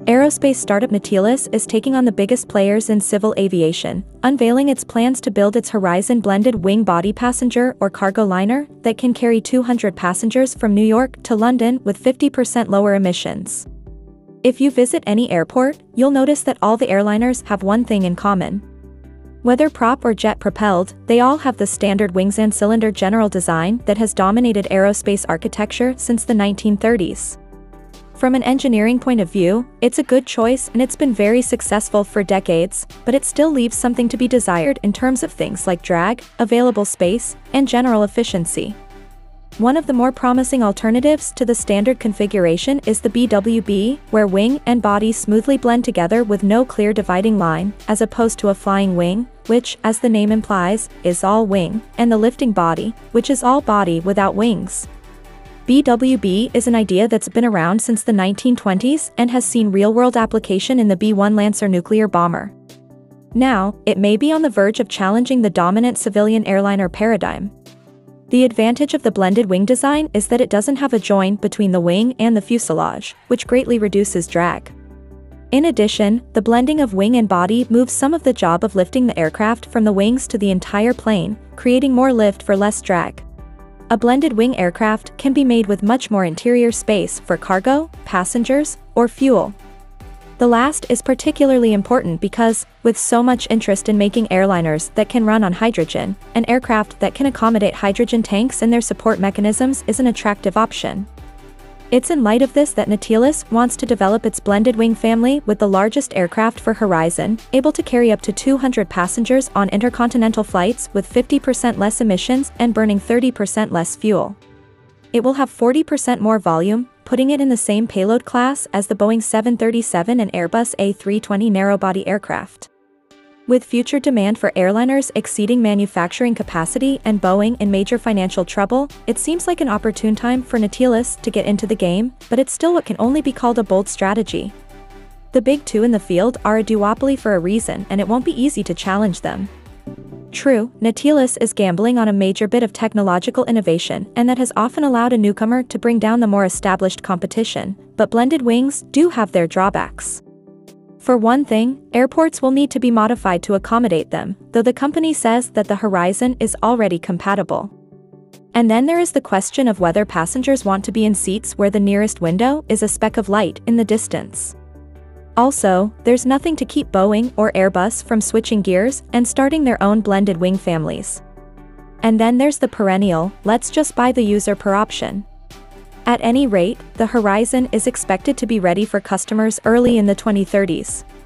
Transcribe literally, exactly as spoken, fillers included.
Aerospace startup Natilus is taking on the biggest players in civil aviation, unveiling its plans to build its Horizon blended wing body passenger or cargo liner that can carry two hundred passengers from New York to London with fifty percent lower emissions. If you visit any airport, you'll notice that all the airliners have one thing in common. Whether prop or jet-propelled, they all have the standard wings and cylinder general design that has dominated aerospace architecture since the nineteen thirties. From an engineering point of view, it's a good choice and it's been very successful for decades, but it still leaves something to be desired in terms of things like drag, available space, and general efficiency. One of the more promising alternatives to the standard configuration is the B W B, where wing and body smoothly blend together with no clear dividing line, as opposed to a flying wing, which, as the name implies, is all wing, and the lifting body, which is all body without wings. B W B is an idea that's been around since the nineteen twenties and has seen real-world application in the B one Lancer nuclear bomber. Now, it may be on the verge of challenging the dominant civilian airliner paradigm. The advantage of the blended wing design is that it doesn't have a join between the wing and the fuselage, which greatly reduces drag. In addition, the blending of wing and body moves some of the job of lifting the aircraft from the wings to the entire plane, creating more lift for less drag. A blended wing aircraft can be made with much more interior space for cargo, passengers, or fuel. The last is particularly important because, with so much interest in making airliners that can run on hydrogen, an aircraft that can accommodate hydrogen tanks and their support mechanisms is an attractive option. It's in light of this that Natilus wants to develop its blended wing family with the largest aircraft for Horizon, able to carry up to two hundred passengers on intercontinental flights with fifty percent less emissions and burning thirty percent less fuel. It will have forty percent more volume, putting it in the same payload class as the Boeing seven thirty-seven and Airbus A three twenty narrow-body aircraft. With future demand for airliners exceeding manufacturing capacity and Boeing in major financial trouble, it seems like an opportune time for Natilus to get into the game, but it's still what can only be called a bold strategy. The big two in the field are a duopoly for a reason, and it won't be easy to challenge them. True, Natilus is gambling on a major bit of technological innovation, and that has often allowed a newcomer to bring down the more established competition, but blended wings do have their drawbacks. For one thing, airports will need to be modified to accommodate them, though the company says that the Horizon is already compatible. And then there is the question of whether passengers want to be in seats where the nearest window is a speck of light in the distance. Also, there's nothing to keep Boeing or Airbus from switching gears and starting their own blended wing families. And then there's the perennial, let's just buy the user per option. At any rate, the Horizon is expected to be ready for customers early in the twenty thirties.